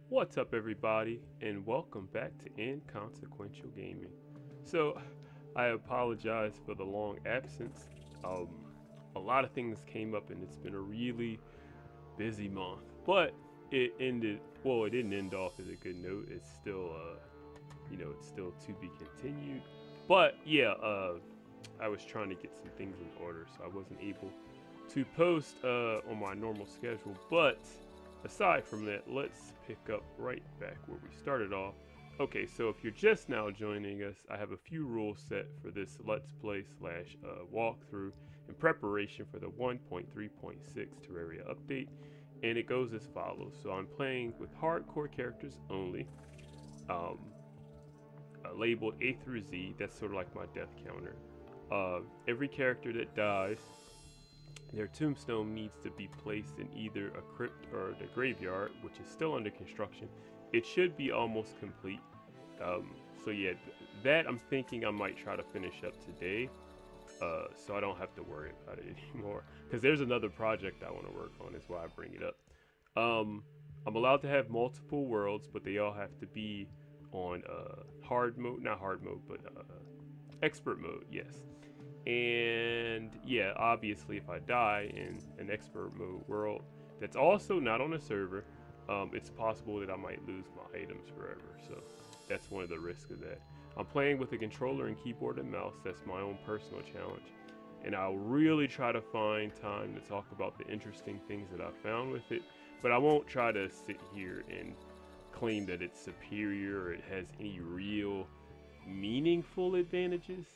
What's up, everybody, and welcome back to Inconsequential Gaming. So, I apologize for the long absence. Um, a lot of things came up, and it's been a really busy month. But it ended. Well, it didn't end off as a good note. It's still, it's still to be continued. But yeah, I was trying to get some things in order, so I wasn't able to post on my normal schedule. But aside from that, let's pick up right back where we started off. Okay, so if you're just now joining us, I have a few rules set for this Let's Play slash walkthrough in preparation for the 1.3.6 Terraria update, and it goes as follows. So I'm playing with hardcore characters only, um, labeled A through Z. That's sort of like my death counter. Every character that dies, their tombstone needs to be placed in either a crypt or the graveyard, which is still under construction. It should be almost complete. So yeah, that I'm thinking I might try to finish up today, so I don't have to worry about it anymore. Because there's another project I want to work on, is why I bring it up. I'm allowed to have multiple worlds, but they all have to be on hard mode, not hard mode, but expert mode, yes. And yeah, obviously, if I die in an expert mode world that's also not on a server, it's possible that I might lose my items forever. So that's one of the risks of that. I'm playing with a controller and keyboard and mouse. That's my own personal challenge. And I'll really try to find time to talk about the interesting things that I found with it. But I won't try to sit here and claim that it's superior or it has any real meaningful advantages.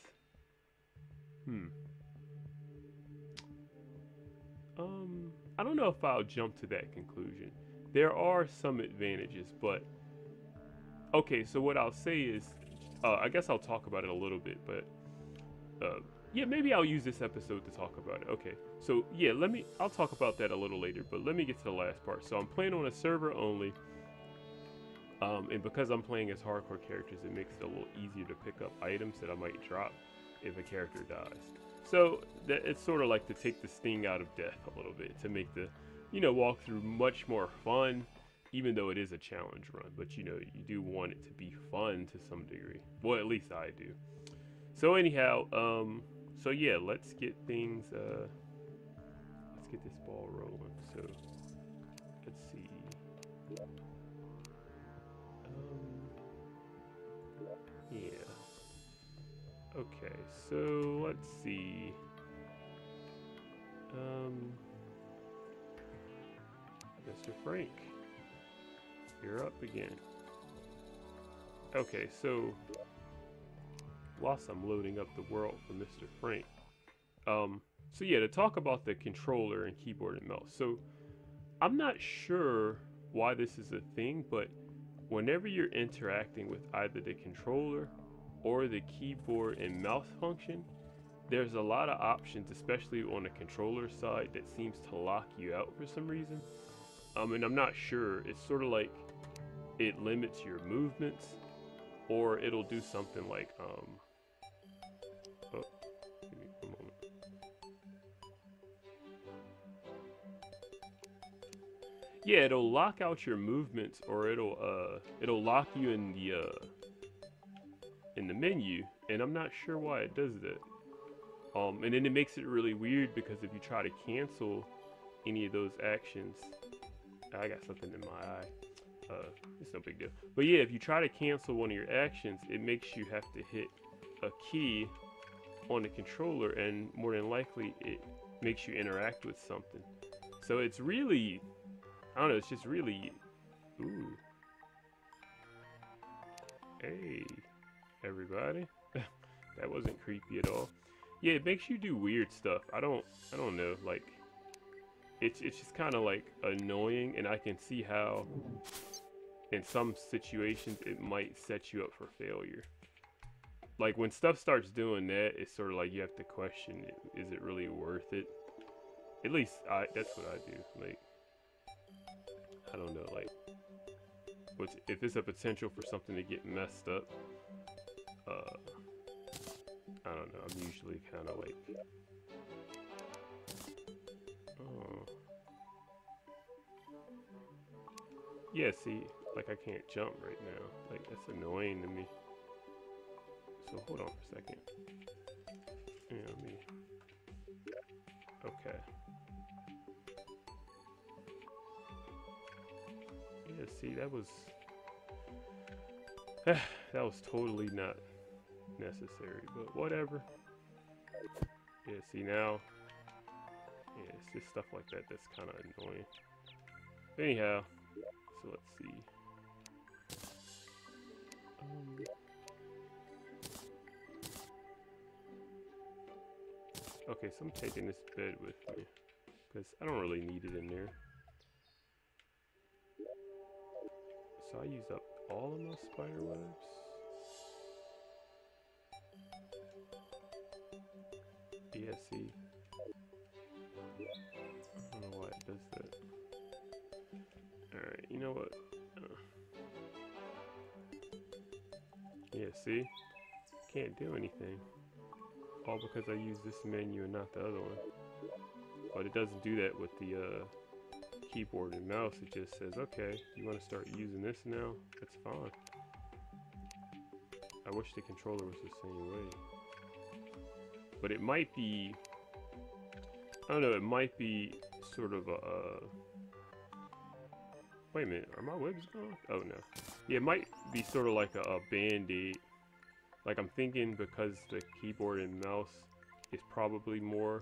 I don't know if I'll jump to that conclusion. There are some advantages, but okay. So what I'll say is, I guess I'll talk about it a little bit, but yeah, maybe I'll use this episode to talk about it. Okay. So yeah, I'll talk about that a little later, but let me get to the last part. So I'm playing on a server only. And because I'm playing as hardcore characters, it makes it a little easier to pick up items that I might drop if a character dies. So it's sort of like to take the sting out of death a little bit, to make the, walkthrough much more fun, even though it is a challenge run. But you do want it to be fun to some degree. Well, at least I do. So anyhow, so yeah, let's get things, let's get this ball rolling. So let's see. Yeah. Okay, so let's see. Mr. Frank, you're up again. Okay, so whilst I'm loading up the world for Mr. Frank, so yeah, to talk about the controller and keyboard and mouse. So I'm not sure why this is a thing, but whenever you're interacting with either the controller or the keyboard and mouse function, there's a lot of options, especially on the controller side, that seems to lock you out for some reason. And I'm not sure. It's sort of like it limits your movements, or it'll do something like oh, give me a moment. Yeah, it'll lock out your movements, or it'll lock you in the menu, and I'm not sure why it does that. And then it makes it really weird because if you try to cancel any of those actions, I got something in my eye. It's no big deal. But yeah, if you try to cancel one of your actions, it makes you have to hit a key on the controller, and more than likely, it makes you interact with something. So it's really, I don't know, it's just really, ooh. Hey, everybody. That wasn't creepy at all. Yeah, it makes you do weird stuff. I don't know, like, it's just kind of like annoying, and I can see how in some situations it might set you up for failure. Like when stuff starts doing that, it's sort of like you have to question it. Is it really worth it? At least that's what I do. Like, I don't know, like, if it's a potential for something to get messed up, I don't know, I'm usually kind of like, oh. Yeah, see, like I can't jump right now. Like, that's annoying to me. So hold on for a second. Yeah, let me. Okay. Yeah, see, that was that was totally not necessary, but whatever. Yeah, see now. Yeah, it's just stuff like that that's kind of annoying. Anyhow, so let's see. Okay, so I'm taking this bed with me because I don't really need it in there. So I used up all of my spider webs. Yeah, see. I don't know why it does that. Alright, you know what? Yeah, see? Can't do anything. All because I use this menu and not the other one. But it doesn't do that with the keyboard and mouse. It just says, okay, you want to start using this now? That's fine. I wish the controller was the same way. But it might be, I don't know, it might be sort of a, wait a minute, are my webs gone? Oh no. Yeah, it might be sort of like a band-aid. Like I'm thinking because the keyboard and mouse is probably more,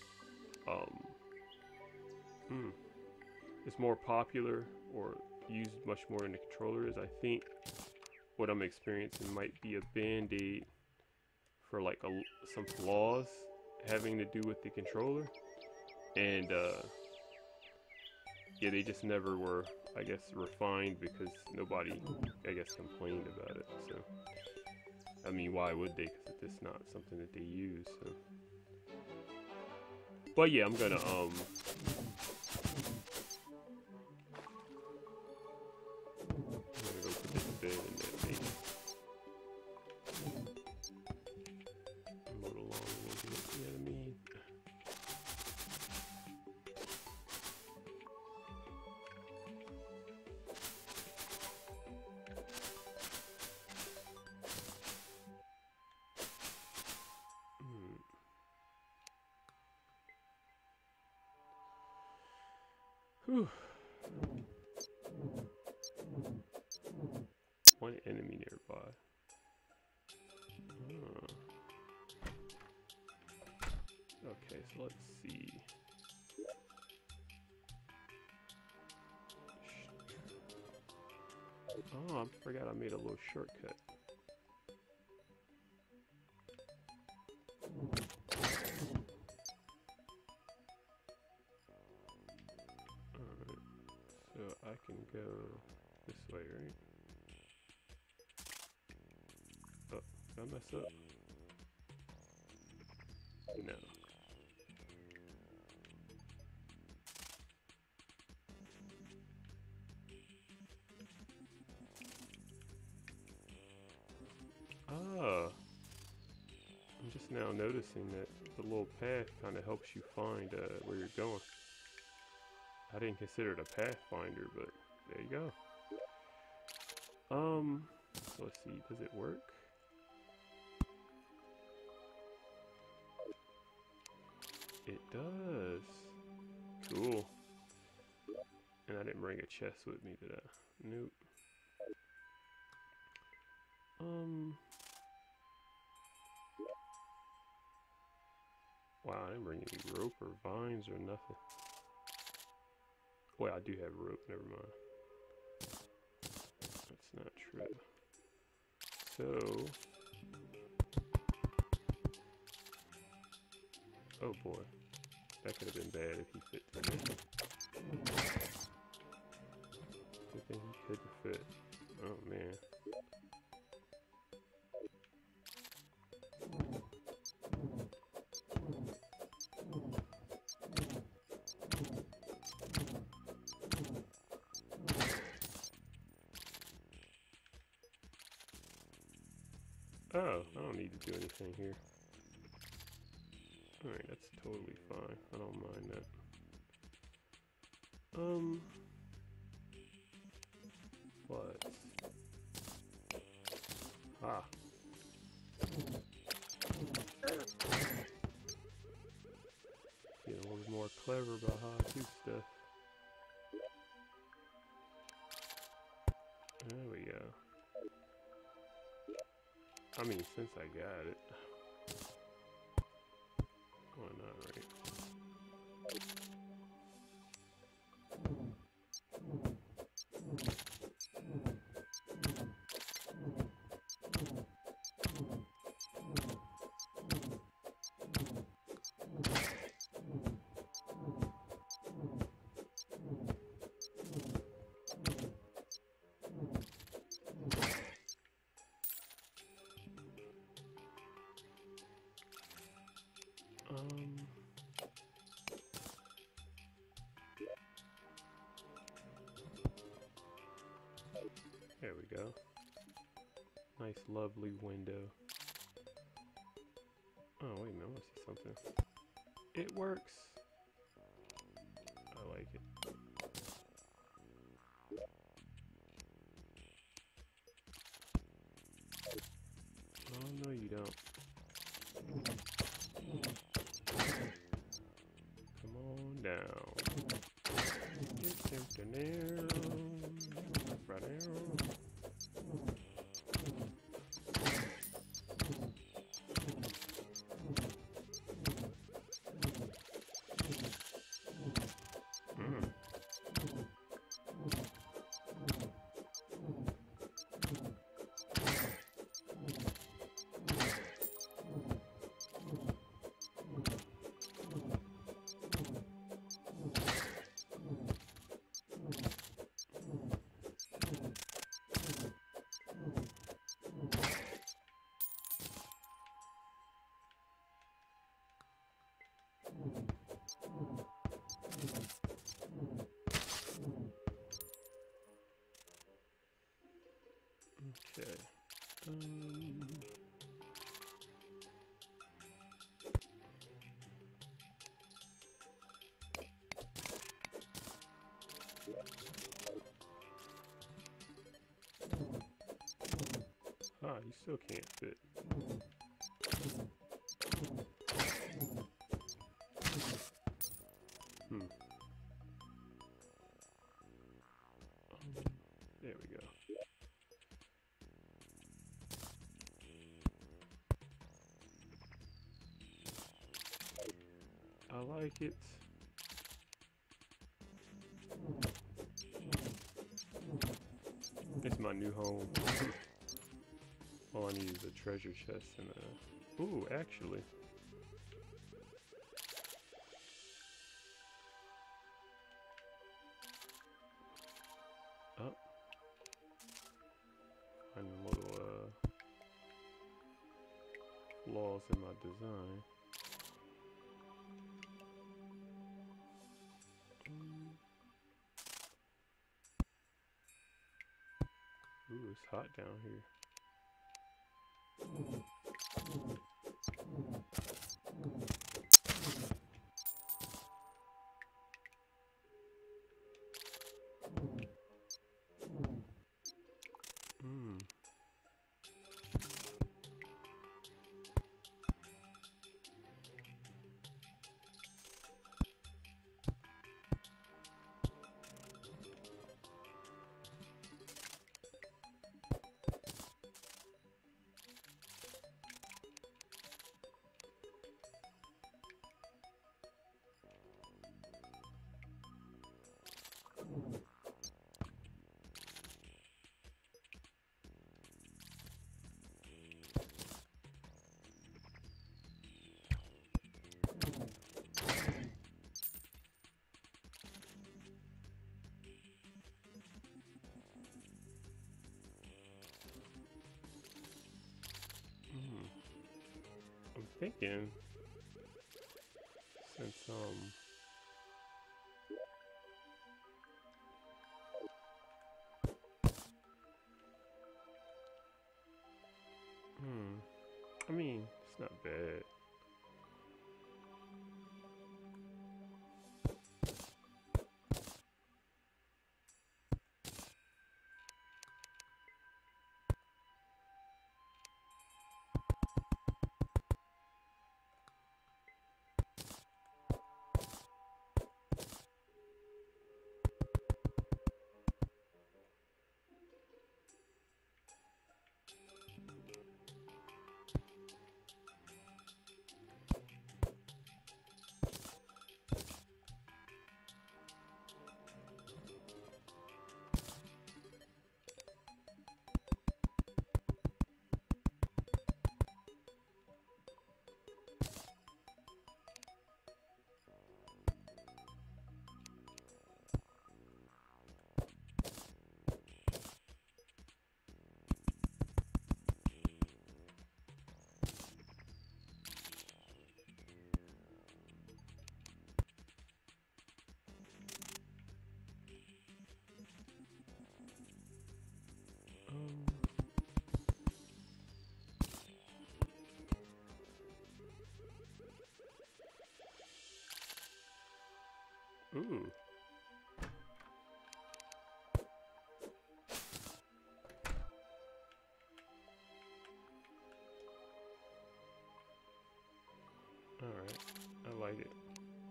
it's more popular or used much more in the controller is I think what I'm experiencing might be a band-aid for like some flaws having to do with the controller. And yeah, they just never were, I guess, refined because nobody, I guess, complained about it. So, I mean, why would they? Because it's not something that they use. So. But yeah, I'm gonna go put this bed in that thing. Move along a little bit. You know what I mean? Whew. One enemy nearby. Okay, so let's see. Oh, I forgot I made a little shortcut. Alright, so I can go this way, right? Oh, did I mess up? No. Ah, I'm just now noticing that the little path kind of helps you find where you're going. I didn't consider it a pathfinder, but there you go. So let's see, does it work? It does. Cool. And I didn't bring a chest with me, did I? Nope. Wow, I didn't bring any rope or vines or nothing. Well, I do have rope, never mind. That's not true. So... oh boy. That could have been bad if he fit through there. Good thing he couldn't fit. Oh man. Oh, I don't need to do anything here. Alright, that's totally fine. I don't mind that. But Aha. Get a little more clever about how I do stuff. There we go. I mean, since I got it. Why not, right? There we go. Nice, lovely window. Oh, wait a minute, I want to see something. It works. I like it. Oh, no, you don't. Come on down. Get down. Right down. Okay. You still can't fit. There we go. I like it. It's my new home. All I need is a treasure chest and a... Ooh, actually. Oh. Find little flaws in my design. Ooh, it's hot down here. I'm thinking, since I mean, it's not bad. Ooh. Alright, I like it.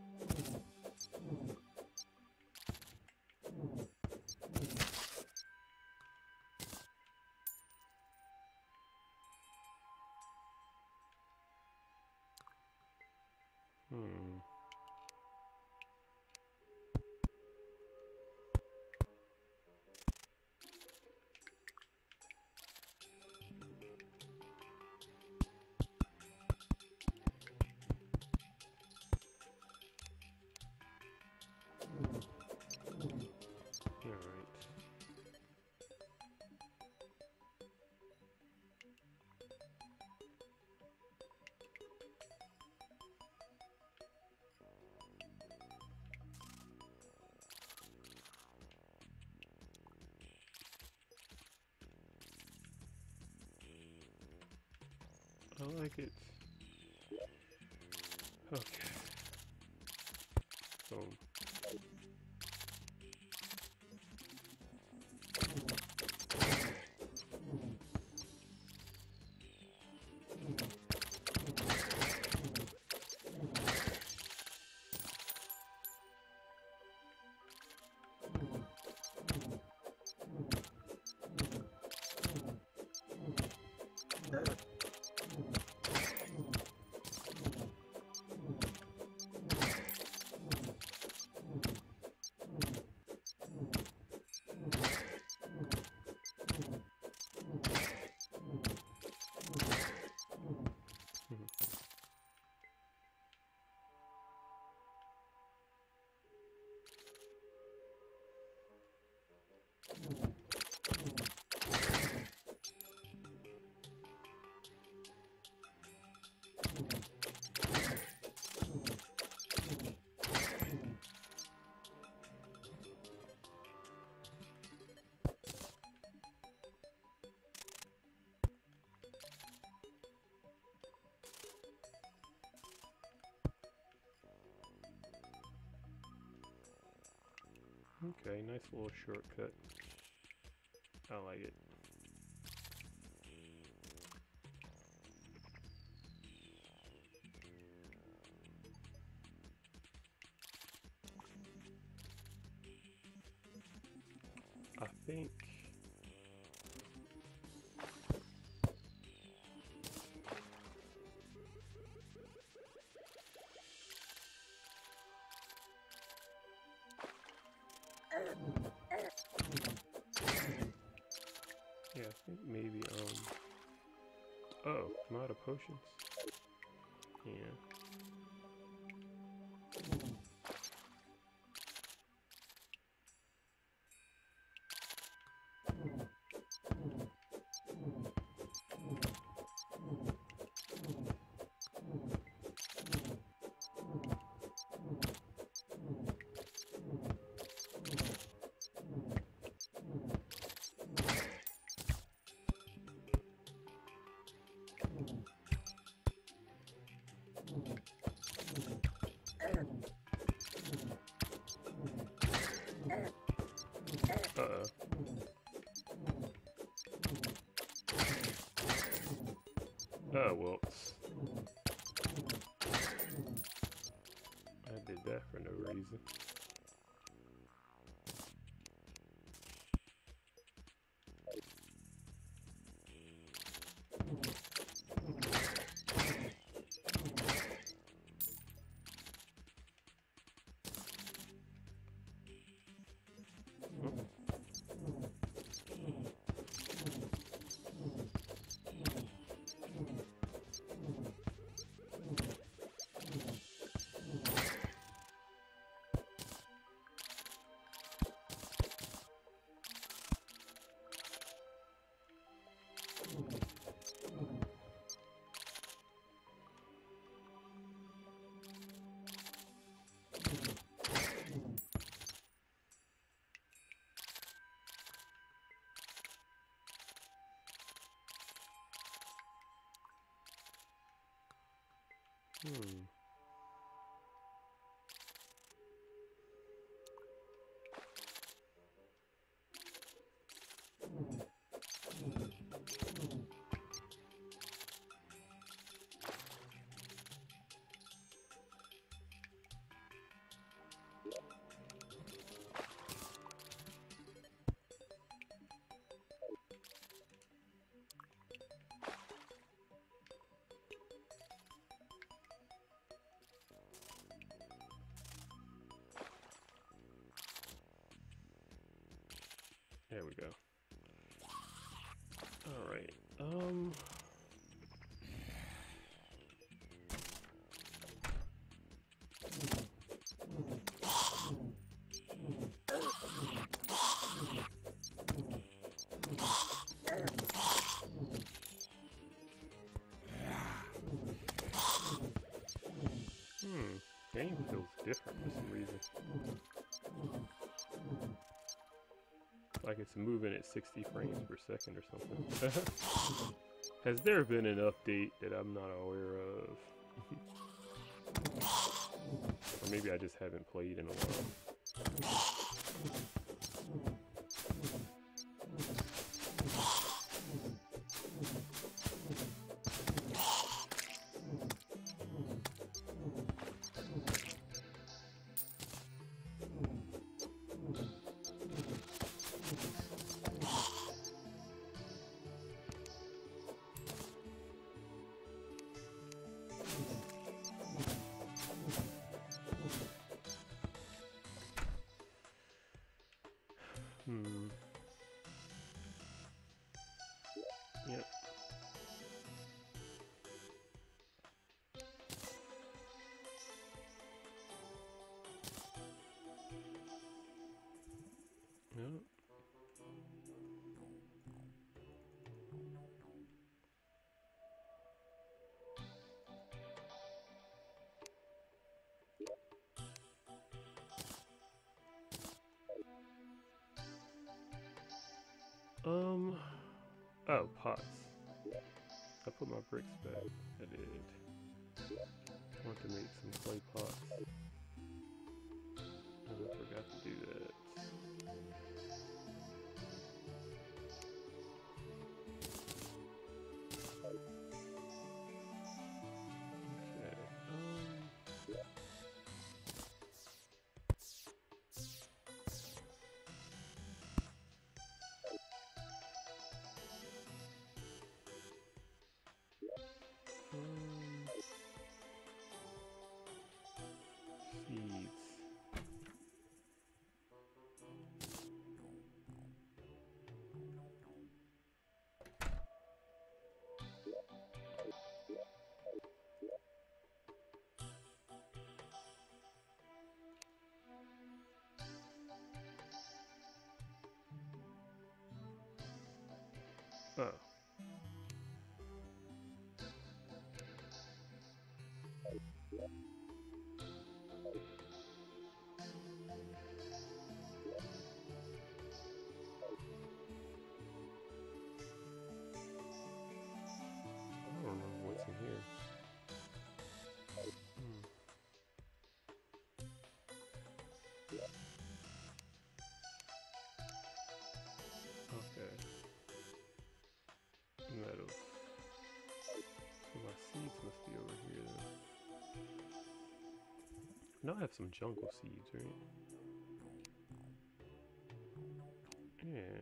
I like it. Okay. So. Okay, nice little shortcut. I like it. I think yeah, I think maybe oh, I'm out of potions. Yeah. Uh-oh. Oh, well. I did that for no reason. There we go. All right. Game feels different for some reason. Like it's moving at 60 frames per second or something. Has there been an update that I'm not aware of? Or maybe I just haven't played in a while. Yep. Yep. Oh, pots. I put my bricks back. I did. I want to make some clay pots. And I forgot to do that. Seeds. Oh. I don't remember what's in here. Okay. Metals. So my seeds must be over here then. Now I have some jungle seeds, right? Yeah.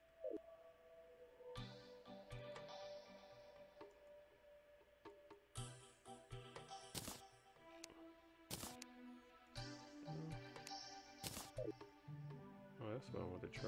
Oh, that's what I want to try.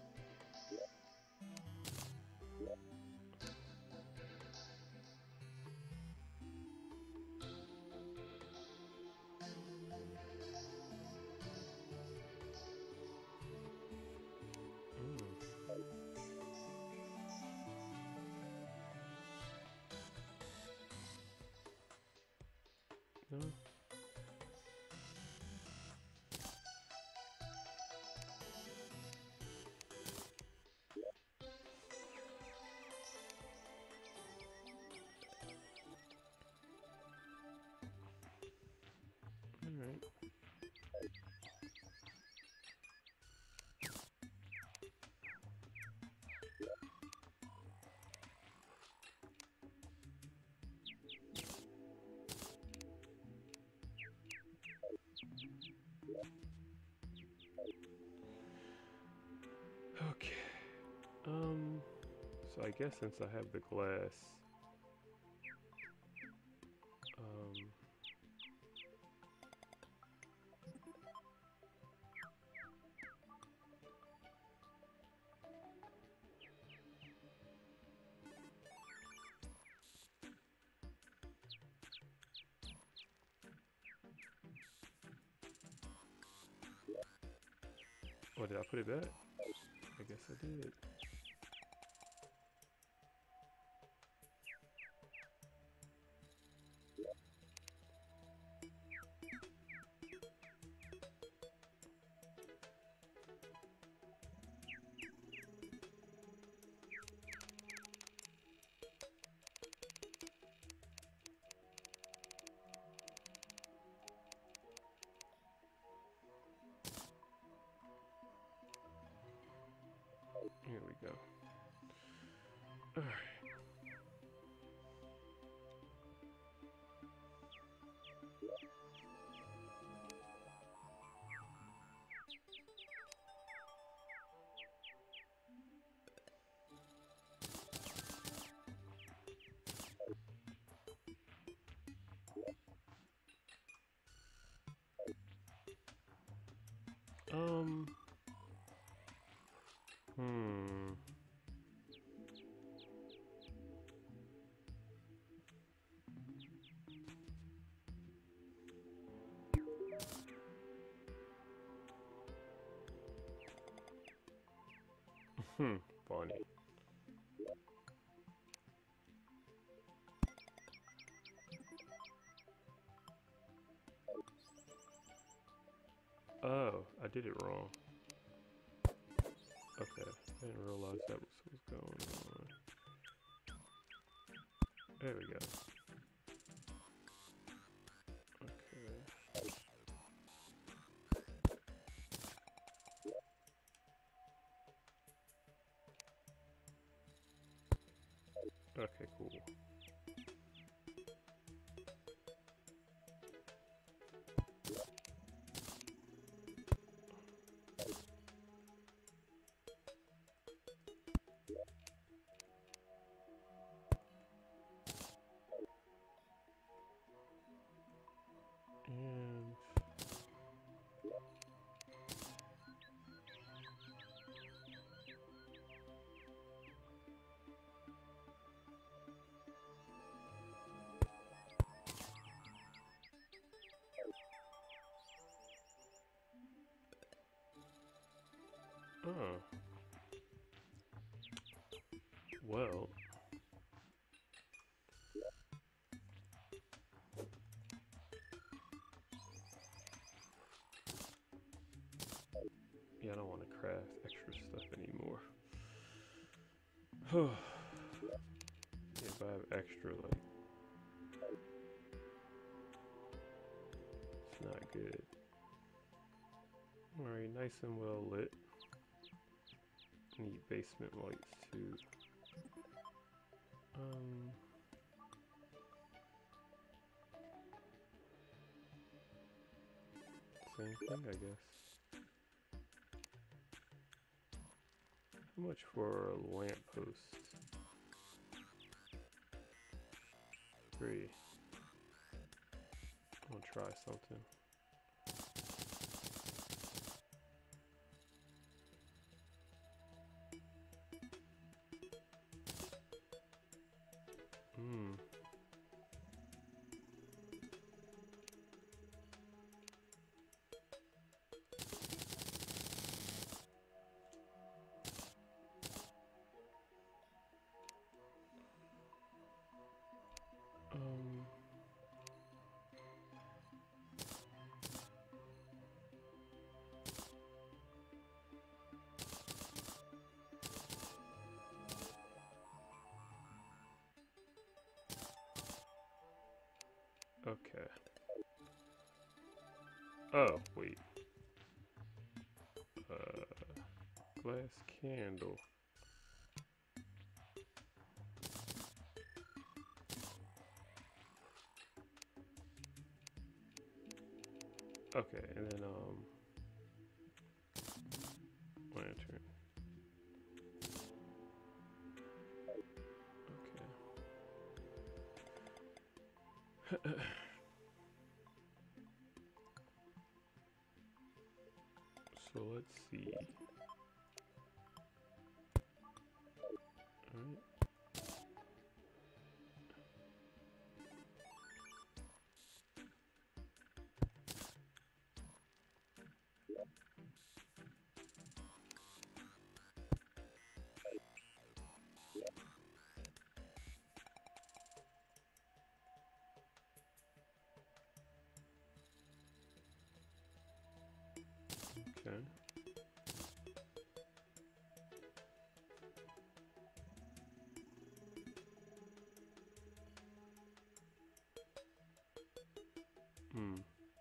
No. Alright. Okay. So I guess since I have the glass, Oh, did I put it back? I guess I did. Here we go. All right. Um. Hmm. Funny. Oh, I did it wrong. Okay, I didn't realize that was what was going on. There we go. Okay. Okay, cool. And oh, well, yeah, I don't want to craft extra stuff anymore. If I have extra, like, it's not good. Alright, nice and well lit. Need basement lights too. Same thing, I guess. How much for a lamppost? 3. I'm gonna try something. Okay. Oh, wait. Glass candle. Okay, and then, lantern. Okay. So let's see. Alright. Okay. Hmm.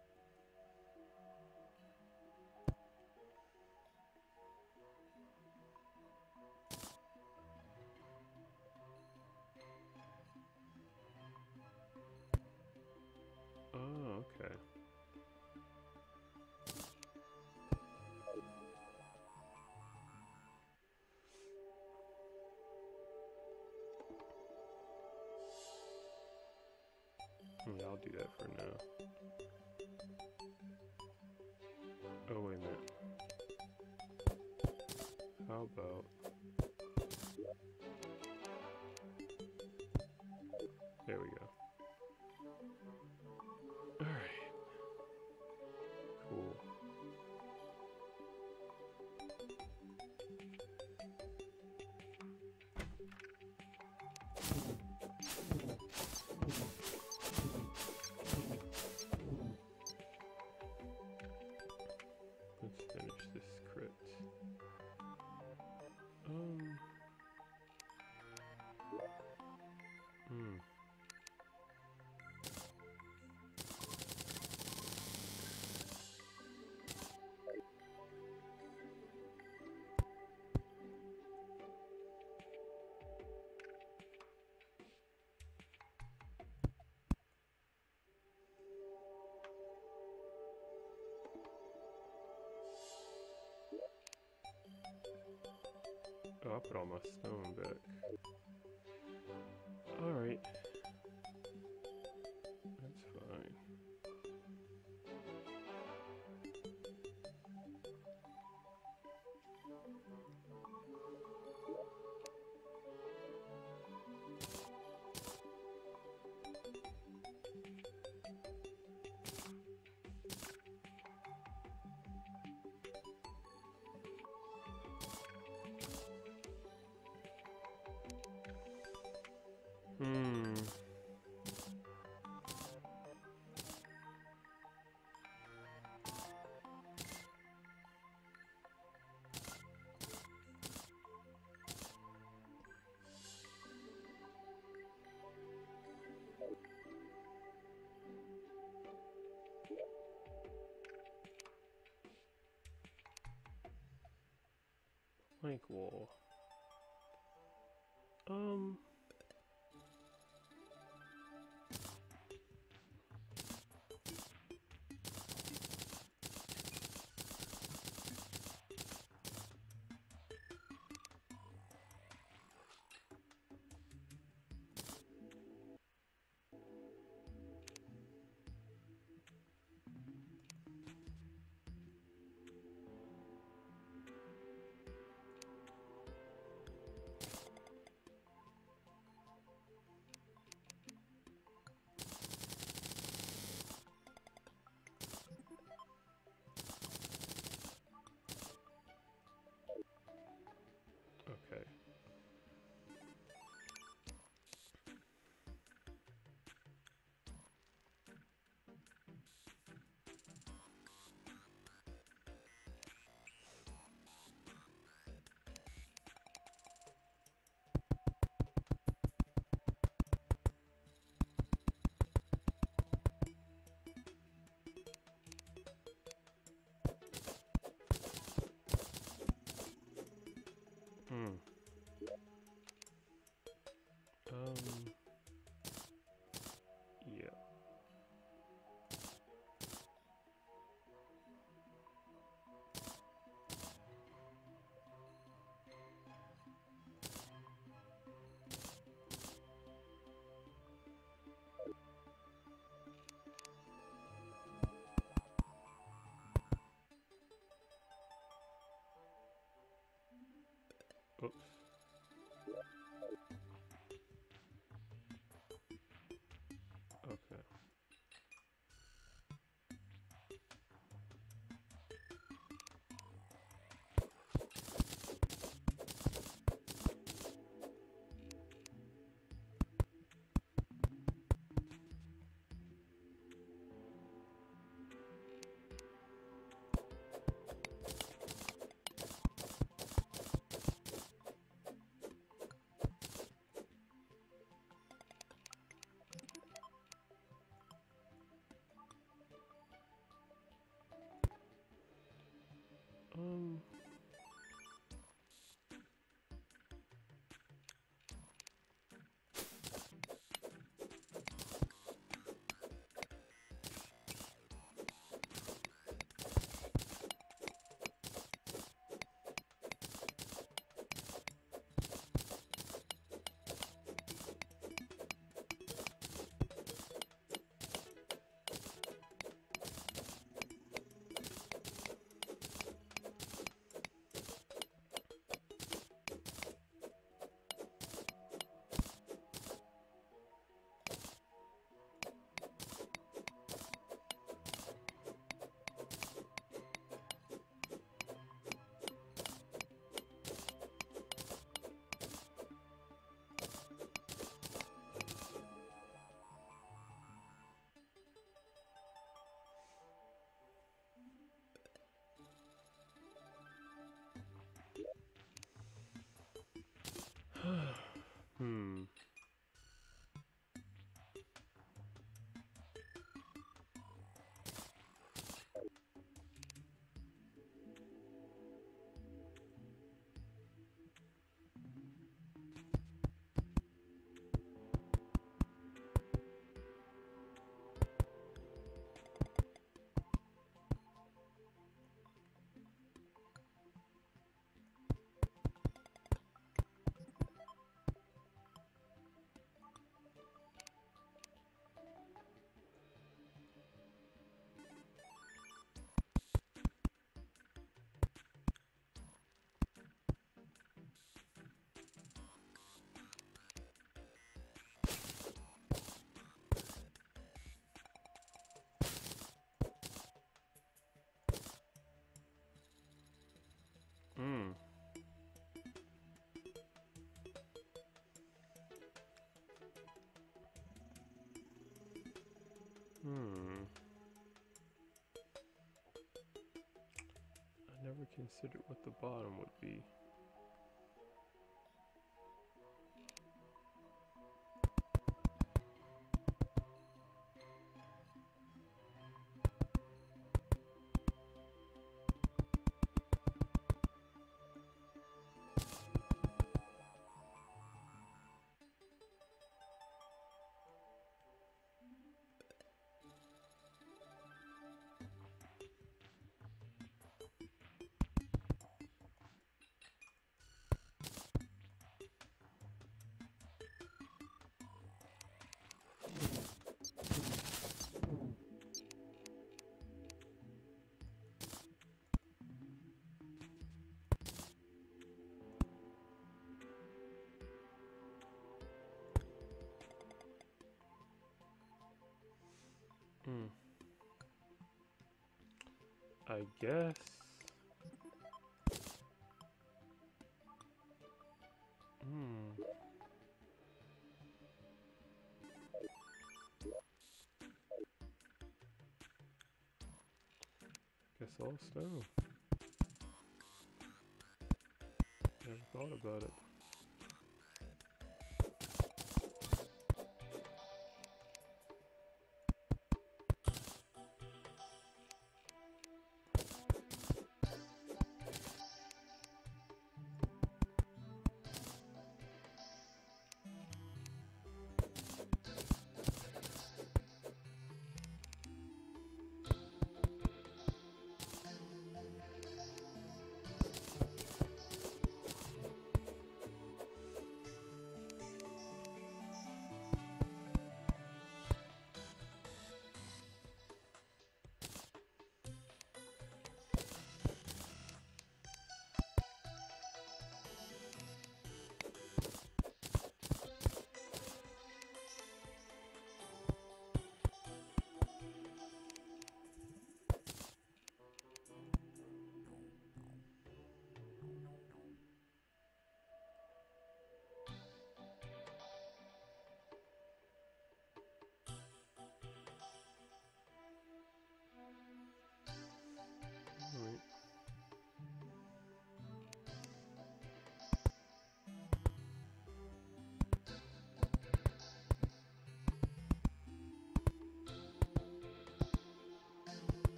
Oh, okay. Yeah, I'll do that for now. Oh, wait a minute. How about... There we go. Alright. Cool. Let's finish this crypt. Hmm. Oh, I'll put all my stone back. Alright. That's fine. Hmm. Plank wall. Okay. Hmm. Yeah. Oops. Okay. Hmm. Hmm. Hmm. I never considered what the bottom would be. Hmm. I guess. Hmm. Guess all stone. Never thought about it.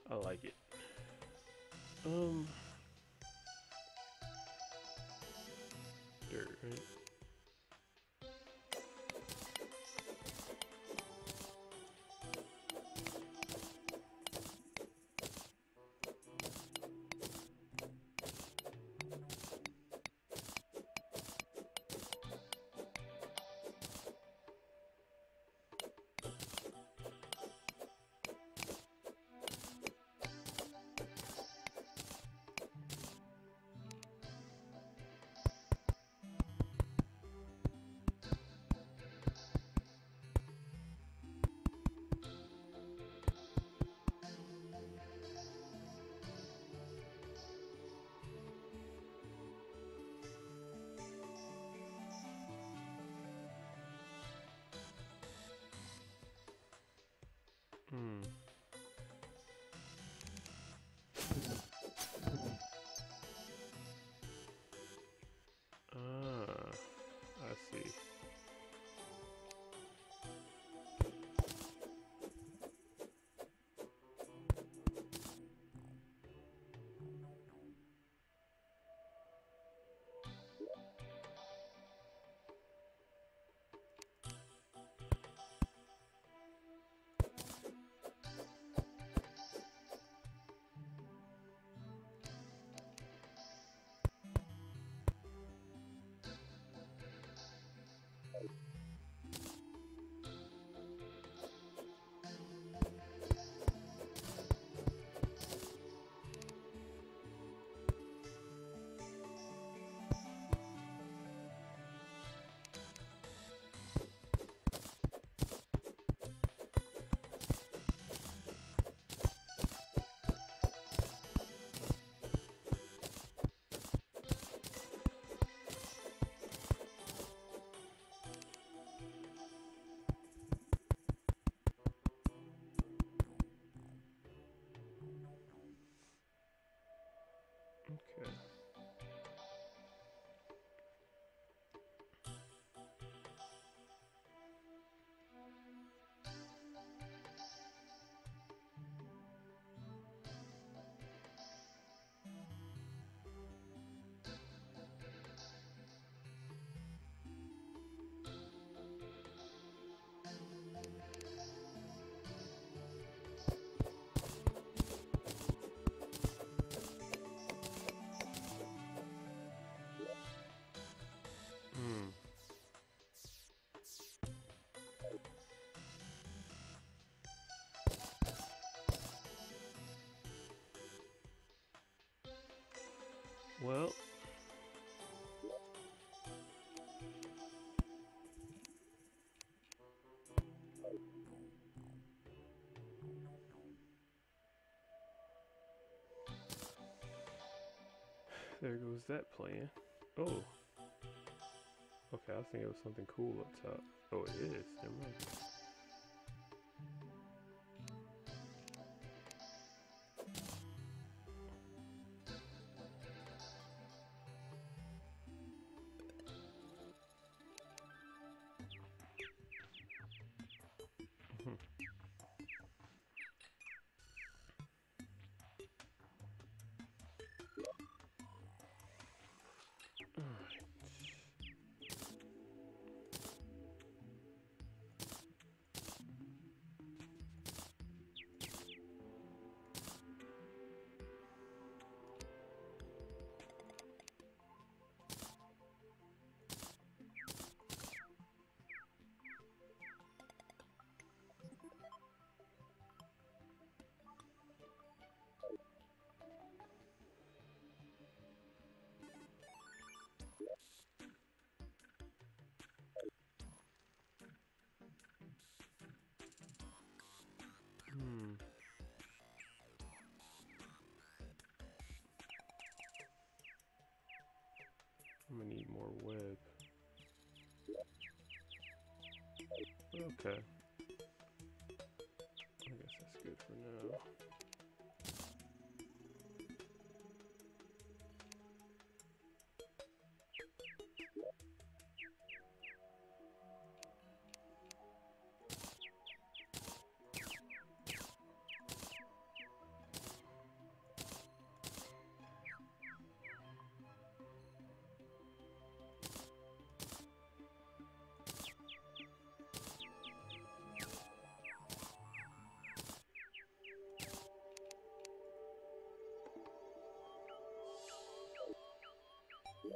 I like it. Dirt, right? Hmm. Ah, I see. Okay. Hmm. Well, there goes that plan. Oh, okay. I was thinking it was something cool up top. Oh, it is. Never mind. Hmm. I'm gonna need more web. Okay. I guess that's good for now.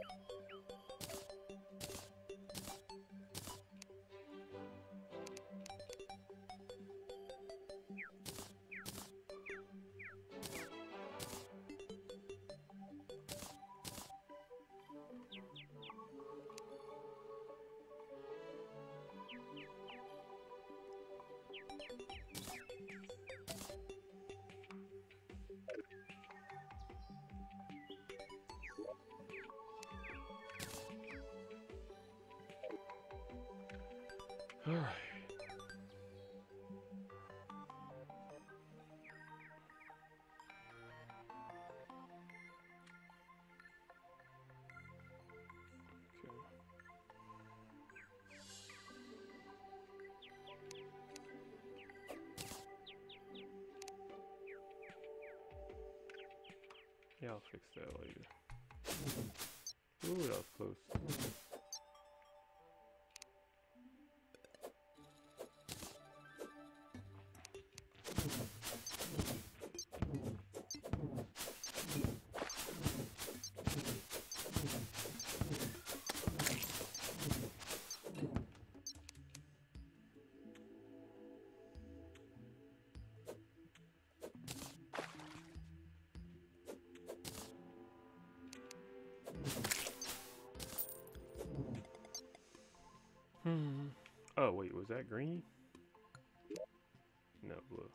All right. Yeah, I'll fix that later. Ooh, that was close. Oh, wait, was that green? No, blue.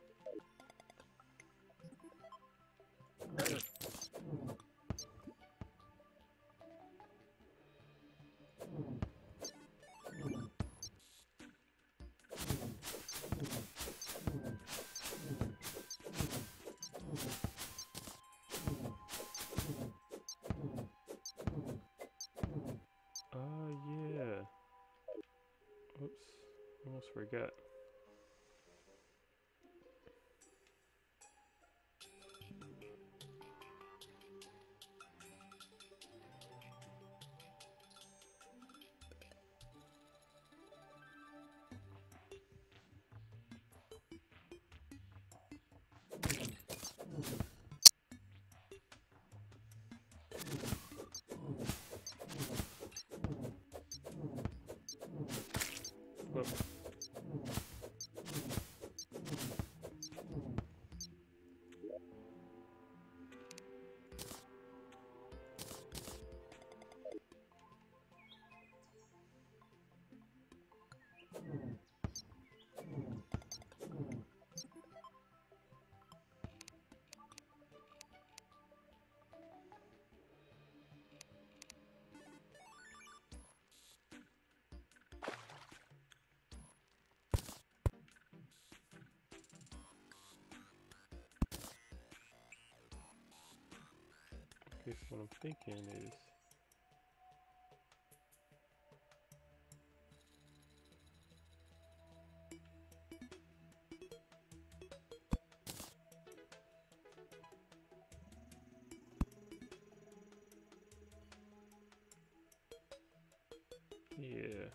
Yeah. Oops, almost forgot. Whoop. Okay, so what I'm thinking is yeah.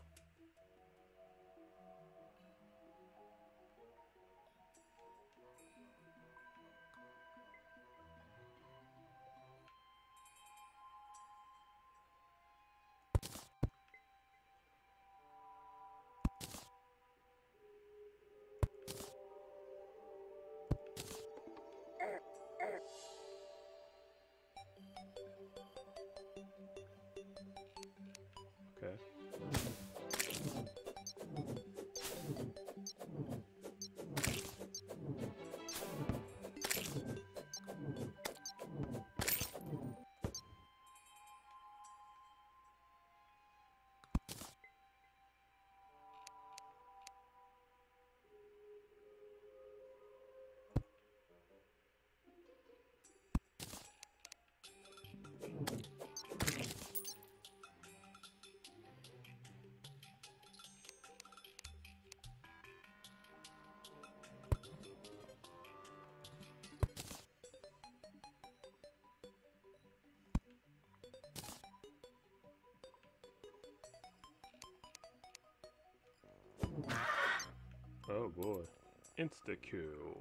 Okay. Oh boy. Insta kill.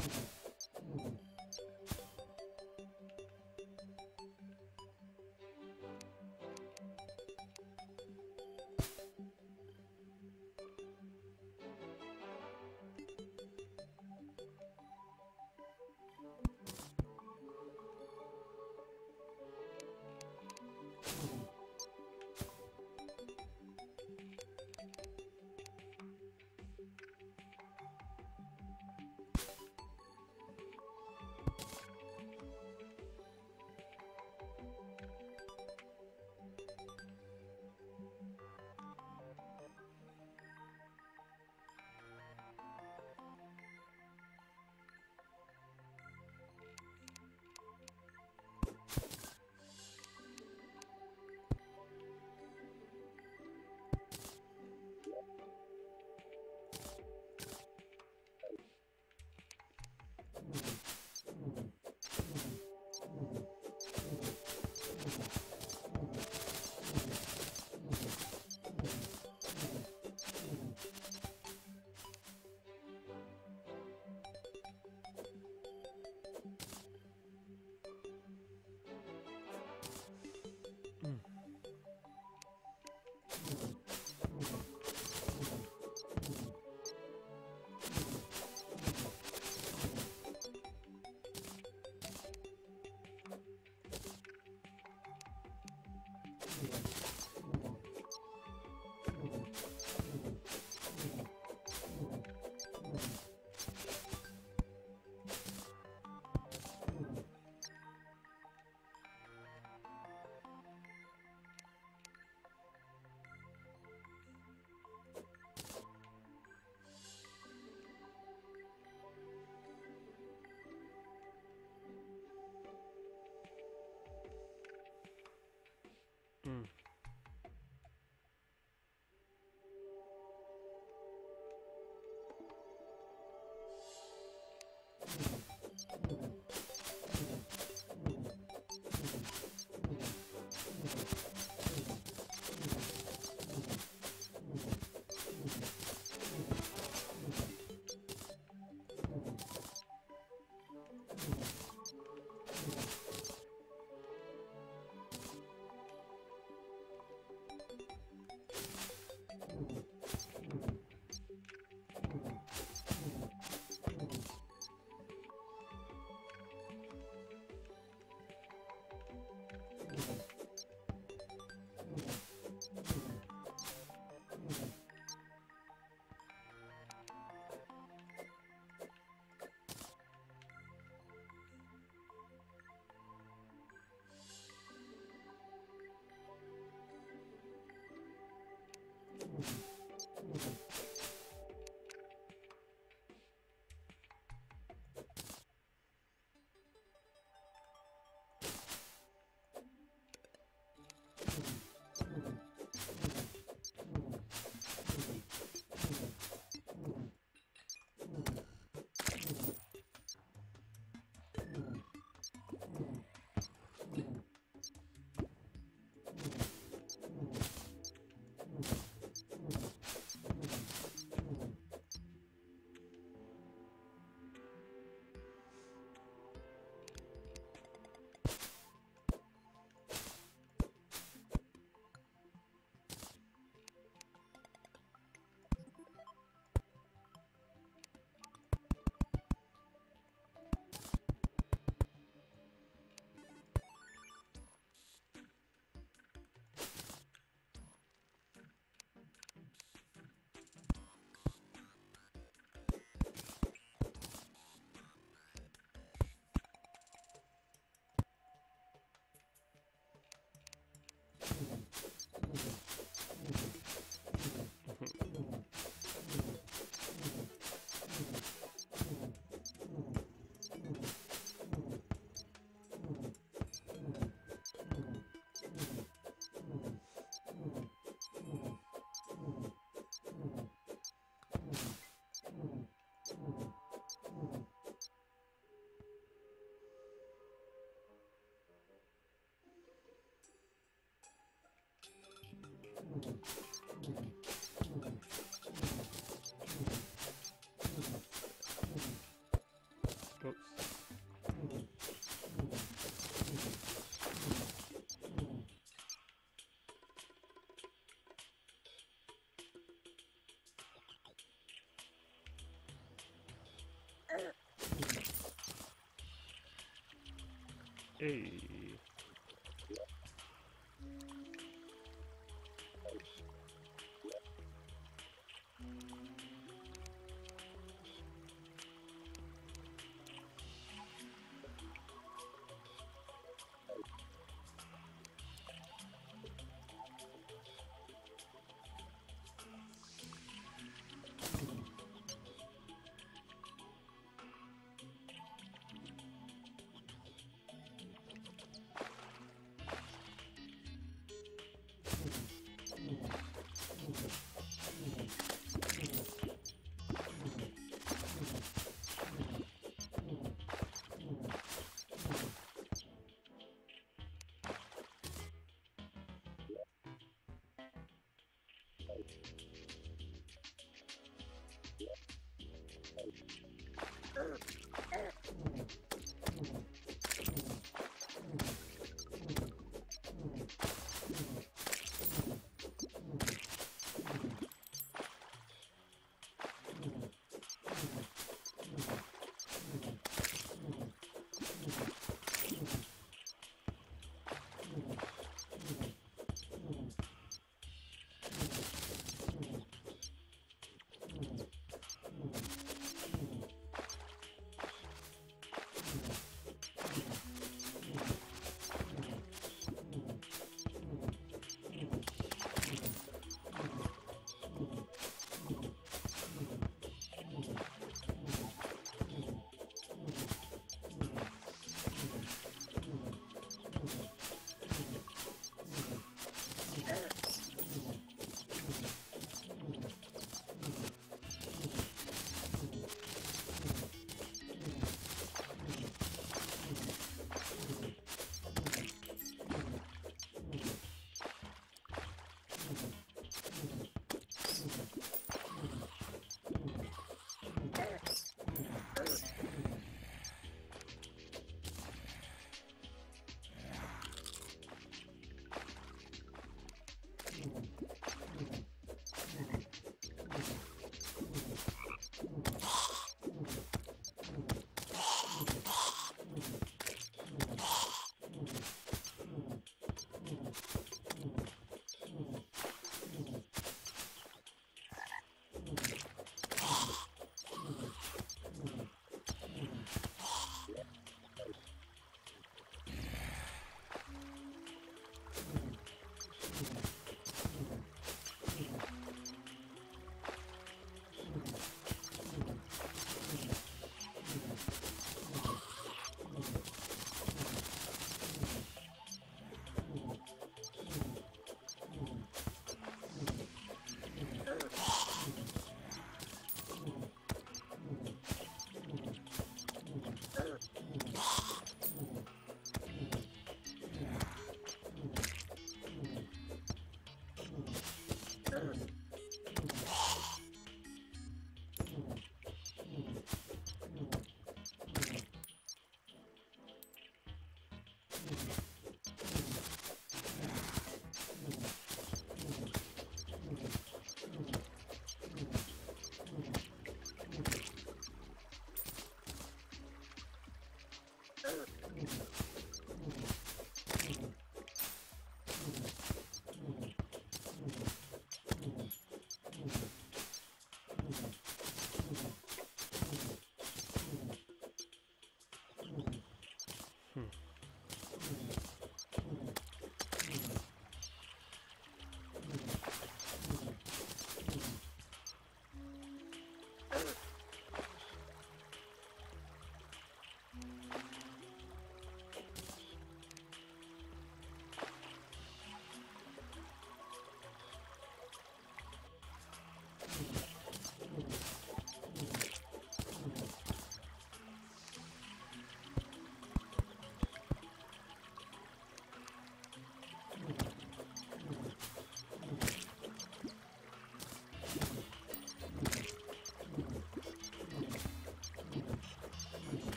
Mm. Hey.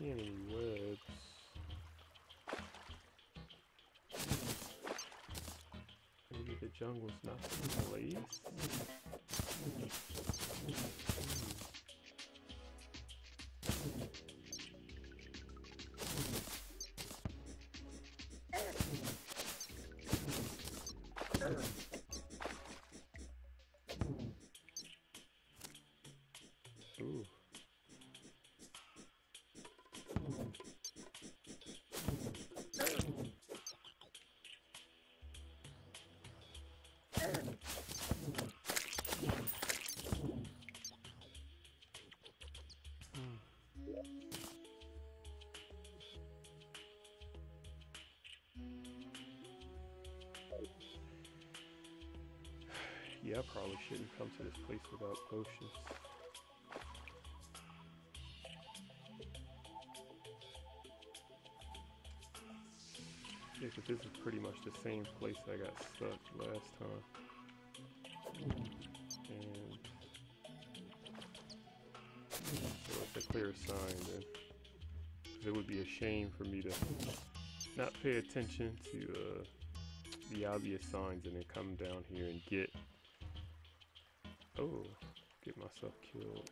seeing any webs. Maybe the jungle's not the place. Ooh. Yeah, I probably shouldn't come to this place without potions. Yeah, 'cause this is pretty much the same place I got stuck last time. And so it's a clear sign then. 'Cause it would be a shame for me to not pay attention to the obvious signs and then come down here and get myself killed.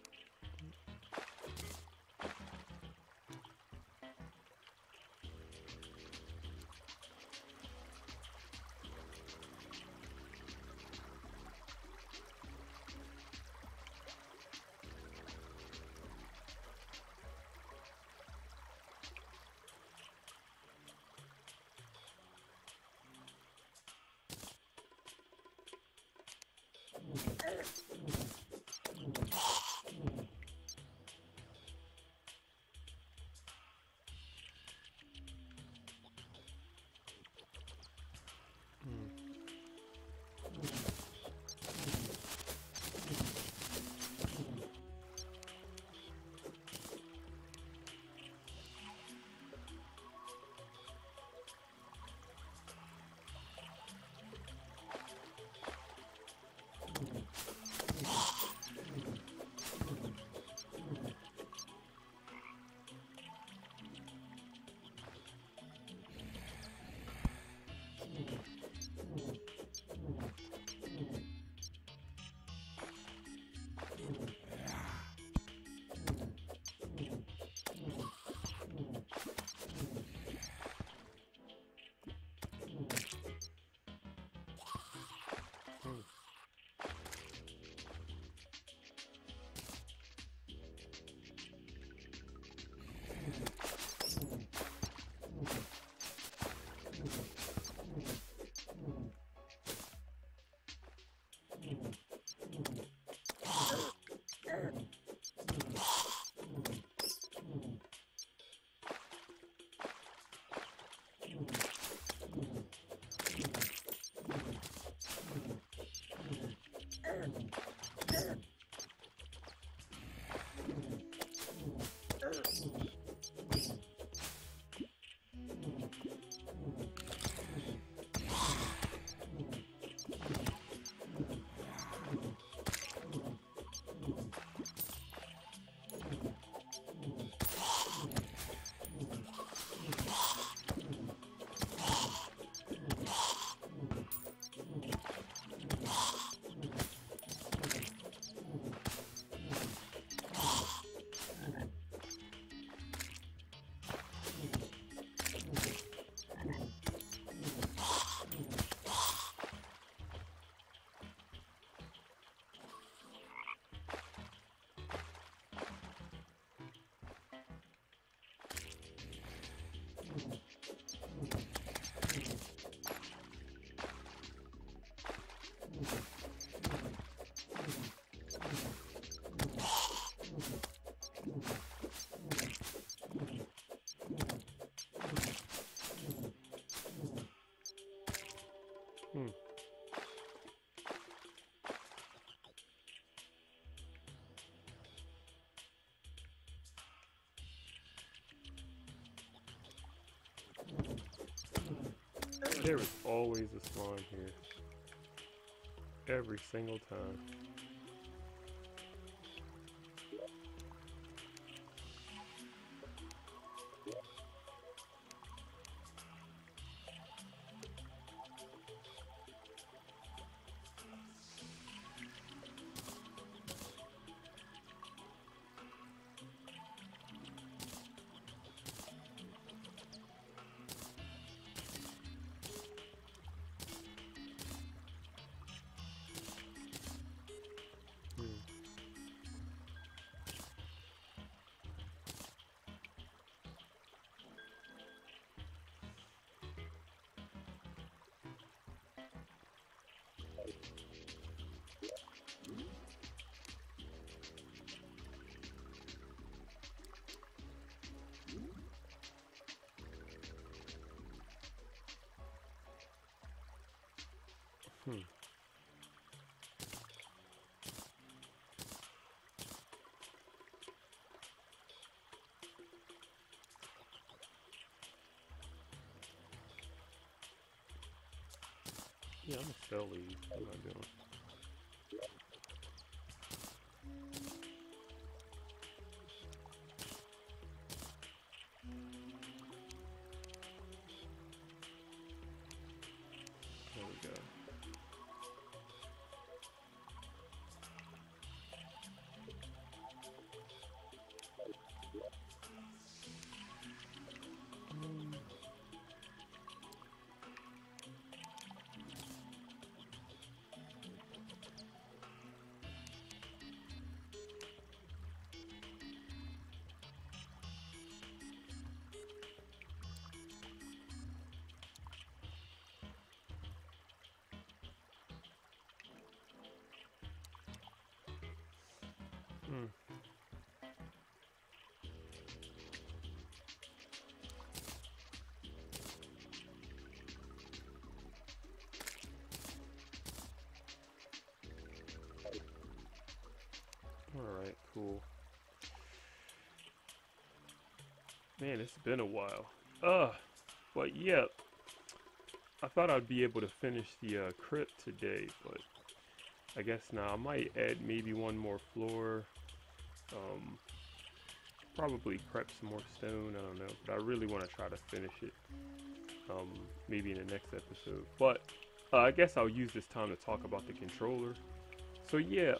There is always a slime here. Every single time. Yeah, I'm gonna sell these. What am I doing? There we go. Hmm. Alright, cool. Man, it's been a while. But yeah, I thought I'd be able to finish the crypt today, but I guess now I might add maybe one more floor. Um, Probably prep some more stone, I don't know. But I really want to try to finish it. Maybe in the next episode. But I guess I'll use this time to talk about the controller. So yeah,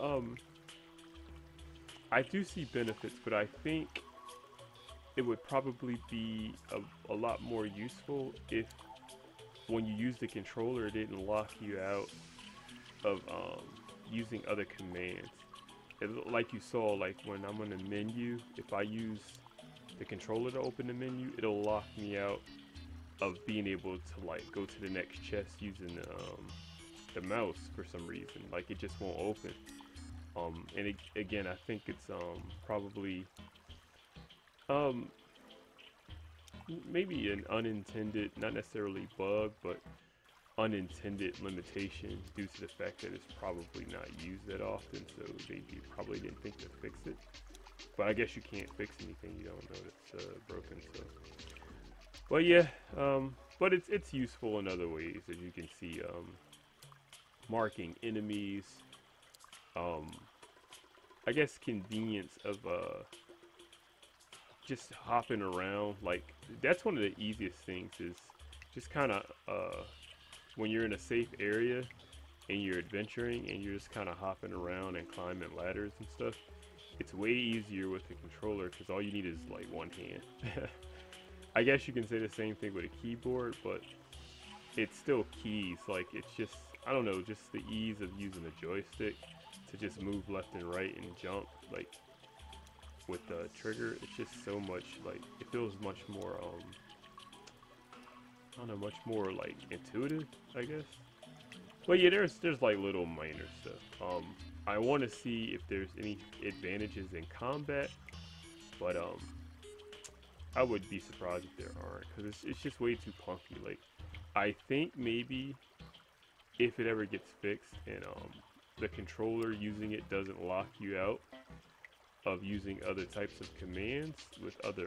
I do see benefits, but I think it would probably be a lot more useful if when you use the controller it didn't lock you out of using other commands. Like you saw, like when I'm on the menu, if I use the controller to open the menu, it'll lock me out of being able to like go to the next chest using the mouse for some reason. Like it just won't open. Again, I think it's probably maybe an unintended, not necessarily bug, but unintended limitation due to the fact that it's probably not used that often, so they probably didn't think to fix it. But I guess you can't fix anything you don't know that's broken. So, but yeah, but it's useful in other ways, as you can see. Marking enemies. I guess convenience of just hopping around. Like that's one of the easiest things is just kind of when you're in a safe area and you're adventuring and you're just kind of hopping around and climbing ladders and stuff, it's way easier with the controller because all you need is like one hand. I guess you can say the same thing with a keyboard, but it's still keys. Like it's just, I don't know, just the ease of using a joystick to just move left and right and jump. Like with the trigger, it's just so much, like it feels much more I don't know, much more like intuitive, I guess. But yeah, there's like little minor stuff. I want to see if there's any advantages in combat, but I would be surprised if there aren't, because it's just way too clunky. Like I think maybe if it ever gets fixed and the controller using it doesn't lock you out of using other types of commands with other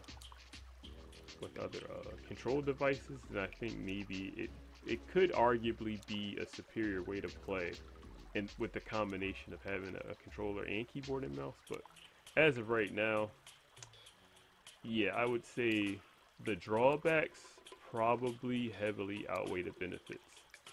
control devices, then I think maybe it could arguably be a superior way to play, and with the combination of having a controller and keyboard and mouse. But as of right now, yeah, I would say the drawbacks probably heavily outweigh the benefits.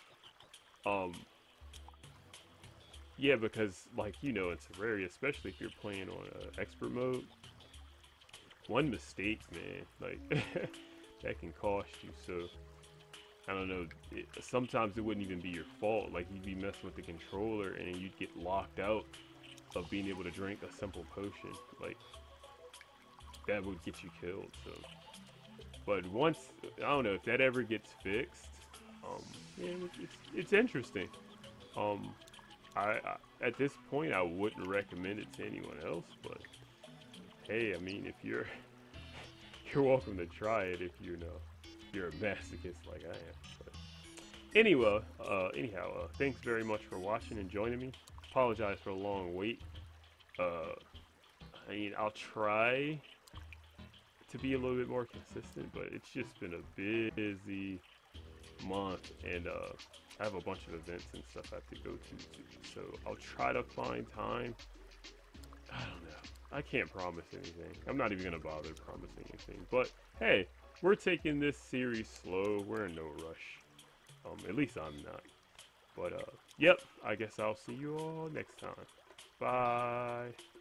Yeah, because like you know in Terraria, especially if you're playing on expert mode, one mistake, man, like that can cost you. So I don't know. Sometimes it wouldn't even be your fault. Like you'd be messing with the controller and you'd get locked out of being able to drink a simple potion. Like that would get you killed. So, but once I don't know if that ever gets fixed, yeah, it's interesting. Um, I at this point I wouldn't recommend it to anyone else, but hey, I mean if you're you're welcome to try it if you know you're a masochist like I am. But anyway, anyhow, thanks very much for watching and joining me. Apologize for a long wait. I mean, I'll try to be a little bit more consistent, but it's just been a busy month, and I have a bunch of events and stuff I have to go to too. So I'll try to find time. I don't know. I can't promise anything. I'm not even gonna bother promising anything. But hey, we're taking this series slow. We're in no rush. At least I'm not. But yep. I guess I'll see you all next time. Bye.